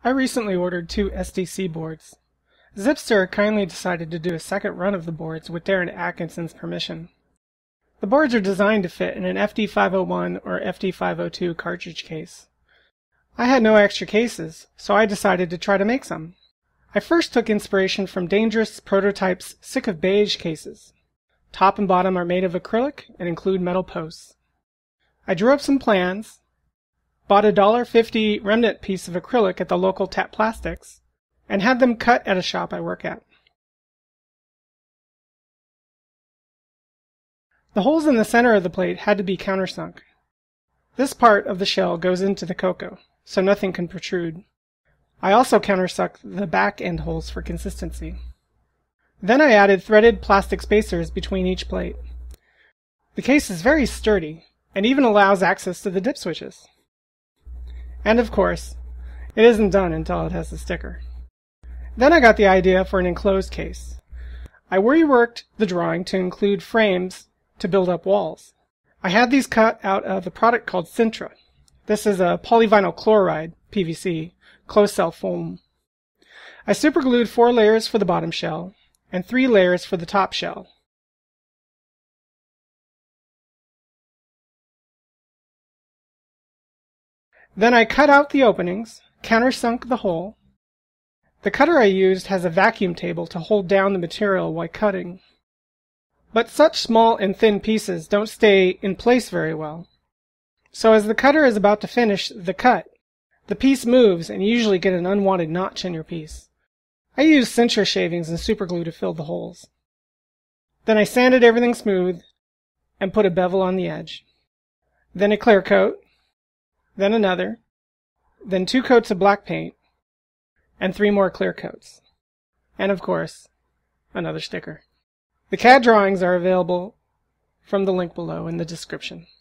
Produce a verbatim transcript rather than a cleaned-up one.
I recently ordered two S D C boards. Zipster kindly decided to do a second run of the boards with Darren Atkinson's permission. The boards are designed to fit in an F D five oh one or F D five oh two cartridge case. I had no extra cases, so I decided to try to make some. I first took inspiration from Dangerous Prototype's Sick of Beige cases. Top and bottom are made of acrylic and include metal posts. I drew up some plans, bought a one dollar fifty remnant piece of acrylic at the local Tap Plastics, and had them cut at a shop I work at. The holes in the center of the plate had to be countersunk. This part of the shell goes into the CoCo, so nothing can protrude. I also countersunk the back end holes for consistency. Then I added threaded plastic spacers between each plate. The case is very sturdy, and even allows access to the dip switches. And of course, it isn't done until it has the sticker. Then I got the idea for an enclosed case. I reworked the drawing to include frames to build up walls. I had these cut out of a product called Sintra. This is a polyvinyl chloride, P V C, closed cell foam. I superglued four layers for the bottom shell and three layers for the top shell. Then I cut out the openings, countersunk the hole. The cutter I used has a vacuum table to hold down the material while cutting. But such small and thin pieces don't stay in place very well. So as the cutter is about to finish the cut, the piece moves and you usually get an unwanted notch in your piece. I used Sintra shavings and superglue to fill the holes. Then I sanded everything smooth and put a bevel on the edge. Then a clear coat, then another, then two coats of black paint, and three more clear coats. And of course, another sticker. The C A D drawings are available from the link below in the description.